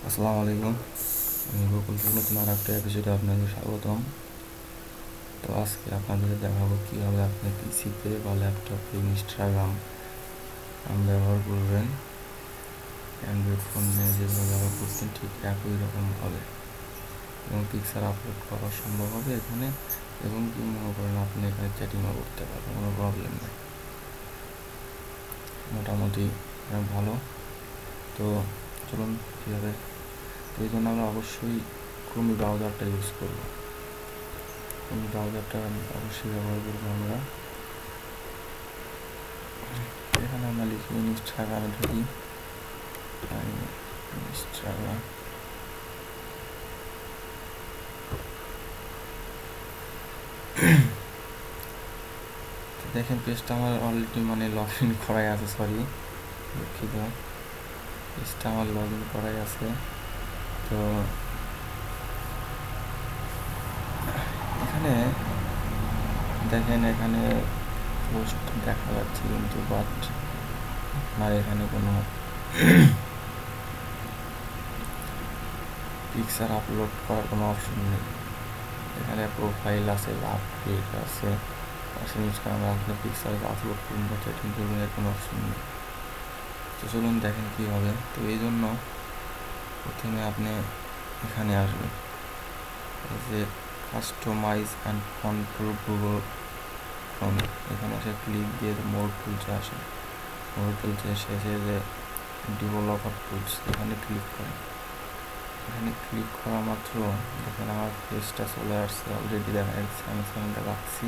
আসসালামু আলাইকুম। আমি বকুল নতুন আর একটা এপিসোডে আপনাদের স্বাগতম। তো আজকে আপনাদের দেখাবো কীভাবে আপনি পিসিতে বা ল্যাপটপে ইনস্টাগ্রাম ব্যবহার করবেন। অ্যান্ড্রয়েড ফোন নিয়ে যেভাবে ব্যবহার করতেন ঠিক একই রকমভাবে এবং পিকচার আপলোড করা সম্ভব হবে এখানে, এবং কি মনে করেন আপনি এখানে চ্যাটিংও করতে পারবেন, কোনো প্রবলেম নেই। মোটামুটি ভালো। তো চলুন কীভাবে, তো এই জন্য আমরা অবশ্যই ক্রোম ব্রাউজারটা ইউজ করবো। ব্রাউজারটা অবশ্যই ব্যবহার করবো আমরা। এখানে আমরা লিখি ইনস্টাগ্রামে ঢুকি, ইনস্টাগ্রাম। দেখেন পেজটা আমার অলরেডি লগ ইন করাই আছে, সরি দুঃখিত, পেজটা আমার লগ ইন করাই আছে। তো এখানে দেখেন, এখানে পোস্ট দেখা যাচ্ছে কিন্তু বাট আর এখানে কোনো পিকচার আপলোড করার কোনো অপশন নেই। এখানে প্রোফাইল আছে, আপডেট আছে, আমরা আপনার পিকচার আপলোড করুন বা চ্যাটিং করবেন, এর কোনো অপশন নেই। তো চলুন দেখেন কী হবে। তো এই জন্য প্রথমে আপনি এখানে আসবেন, যে customize and control Google form, এখানে এসে ক্লিক দিয়ে মোর টুলসে আসে। মোর টুলসে শেষে যে ডেভেলপার টুলস, এখানে ক্লিক করেন। এখানে ক্লিক করা মাত্র দেখেন আমার পেজটা চলে আসছে অলরেডি। দেখা যাচ্ছে স্যামসাং গ্যালাক্সি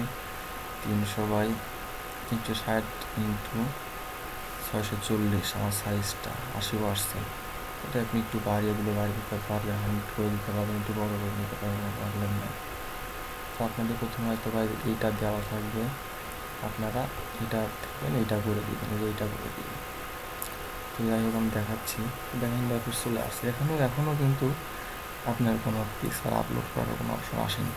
360x640 আমার সাইজটা 80%। এটা আপনি একটু বাড়িয়ে দিতে পারবেন, হাইট করে দিতে পারবেন, একটু বড় করে নিতে পারবেন, প্রবলেম নেই। তো আপনাদের প্রথমে হয়তো এইটা দেওয়া থাকবে, আপনারা এটা দেবেন, এইটা করে দিবেন, এইটা করে দিবেন। তো যাই হোক আমি দেখাচ্ছি। দেখেন অফিস চলে আসছে। এখনও কিন্তু আপনার কোনো পিকচার আপলোড করার কোনো অপশন আসেনি।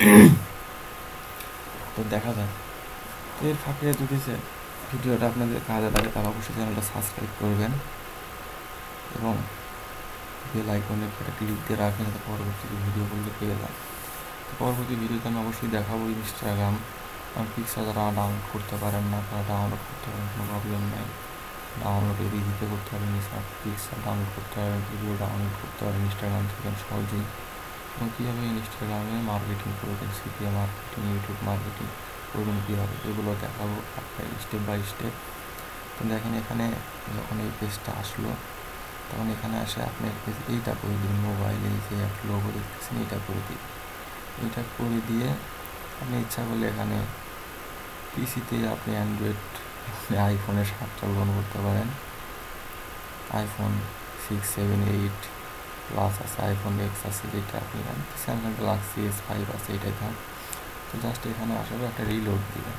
তো দেখা যায়। তো এর ফাঁকে যদি ভিডিওটা আপনাদের কাজে লাগে তাহলে অবশ্যই চ্যানেলটা সাবস্ক্রাইব করবেন এবং বেল আইকনে একটা ক্লিক দিয়ে রাখেন, যাতে পরবর্তী ভিডিওগুলো পেয়ে যান। তো পরবর্তী ভিডিওতে আমি অবশ্যই দেখাবো ইনস্টাগ্রাম পিকচার যারা ডাউনলোড করতে পারেন না, তারা ডাউনলোড করতে পারেন, কোনো প্রবলেম নেই। ডাউনলোড ইজিতে করতে পারেন, পিকচার ডাউনলোড করতে পারেন, ভিডিও ডাউনলোড করতে পারেন ইনস্টাগ্রাম থেকে সহজেই। এবং কীভাবে ইনস্টাগ্রামে মার্কেটিং করবেন, সিপিএ মার্কেটিং, ইউটিউব মার্কেটিং করবেন কীভাবে, এগুলো দেখাবো আপনার স্টেপ বাই স্টেপ। তো দেখেন এখানে যখন এই পেজটা আসলো, তখন এখানে আসে আপনি এইটা করে দিন, মোবাইলে যে একটা লোগো দেখতেছেন এইটা করে দিন। এইটা করে দিয়ে আপনি ইচ্ছা করলে এখানে পিসিতে আপনি অ্যান্ড্রয়েড, আইফোনের 7টা লোন করতে পারেন। আইফোন 6, 7, 8 প্লাস আছে, আইফোন এক্স আছে, যেটা আপনি স্যামসাং গ্যালাক্সি S5 আছে, এটাই থাক। তো জাস্ট এখানে আসলে একটা রিলোড দিবেন।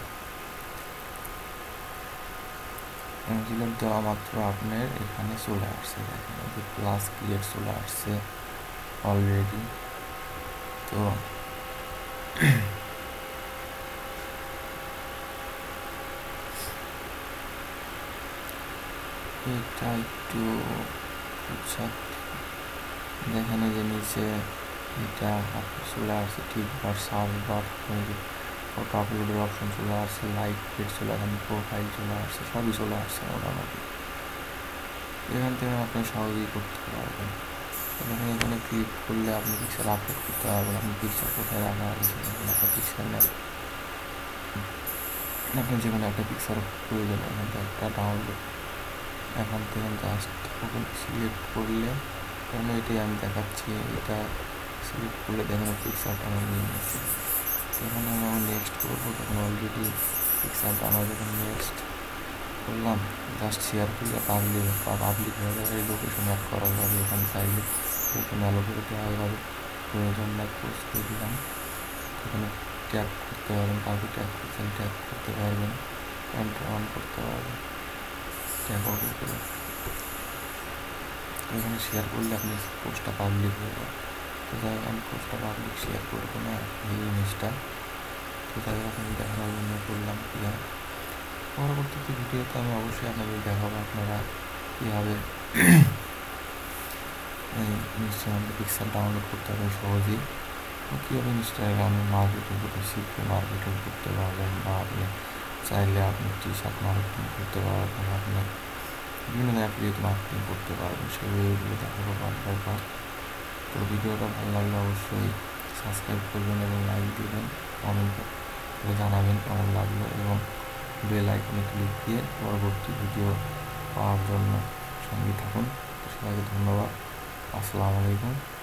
রিলোড দেওয়া মাত্র আপনার এখানে চলে আসছে, দেখেন যে প্লাস ক্রিয়েট চলে আসছে অলরেডি। তো এটা একটু দেখেন যে নিচে এটা চলে আসছে, ঠিক বার সার্চ বার, ফটো আপলোডের অপশন চলে আসছে, লাইক ফিড চলে আসছে, প্রোফাইল চলে আসছে, সবই চলে আসছে মোটামুটি। এখান থেকে আপনি সহজেই করতে পারবেন। এখানে ক্লিক করলে আপনি পিকচার আপলোড করতে পারবেন। আপনি পিকচার কোথায় রাখা আছে, একটা পিকচার নেন, আপনি যে কোনো একটা পিকচার প্রয়োজন, এখান থেকে একটা ডাউনলোড, এখান থেকে জাস্ট ওখানে সিলেক্ট করলে, কারণ এটাই আমি দেখাচ্ছি, এটা সিলেক্ট করলে দেখেন পিকচারটা আমার নিয়ে নিচ্ছে। এখানে আমি নেক্সট করবো, তখন অলরেডি পিকচারটা আমার যখন নেক্সট করলাম, জাস্ট শেয়ার করলে পাবলিক হয়ে যাবে, লোকেশন অ্যাড করা যাবে, এখানে চাইলে লোকেশন অ্যালো করে দেওয়া যাবে, প্রয়োজন নাই পোস্ট করে দিলাম। এখানে ট্যাগ করতে পারবেন, কাউকে ট্যাগ করছেন ট্যাগ করতে পারবেন, অন করতে পারবেন, ট্যাগ অন করে এখানে শেয়ার করলে আপনি পোস্টটা পাবলিক হয়ে যাবে। তো যাই হোক আমি পোস্টটা পাবলিক শেয়ার করবো না এই জিনিসটা। তো যাই হোক আমি দেখানোর জন্য করলাম কী হয়। পরবর্তীতে ভিডিওতে আমি অবশ্যই আপনাদের দেখাবো আপনারা কীভাবে ইনস্টাগ্রামে পিক্সেল ডাউনলোড করতে পারবেন সহজেই। কীভাবে ইনস্টাগ্রামে মার্কেটিং করতে শিখে মার্কেটিং করতে পারবেন, বা আপনি চাইলে আপনি টি-শার্ট মার্কেটিং করতে পারবেন, আপনি বিভিন্ন অ্যাফিলিয়েট মার্কেটিং করতে পারবেন, সেগুলো দেখাবো পার্ট বাই পার্ট। তো ভিডিওটা ভালো লাগলে অবশ্যই সাবস্ক্রাইব করবেন এবং লাইক দেবেন, কমেন্ট করে জানাবেন কেমন লাগলো, এবং বেল আইকনে ক্লিক দিয়ে পরবর্তী ভিডিও পাওয়ার জন্য সঙ্গে থাকুন। সবাইকে ধন্যবাদ। আসসালামু আলাইকুম।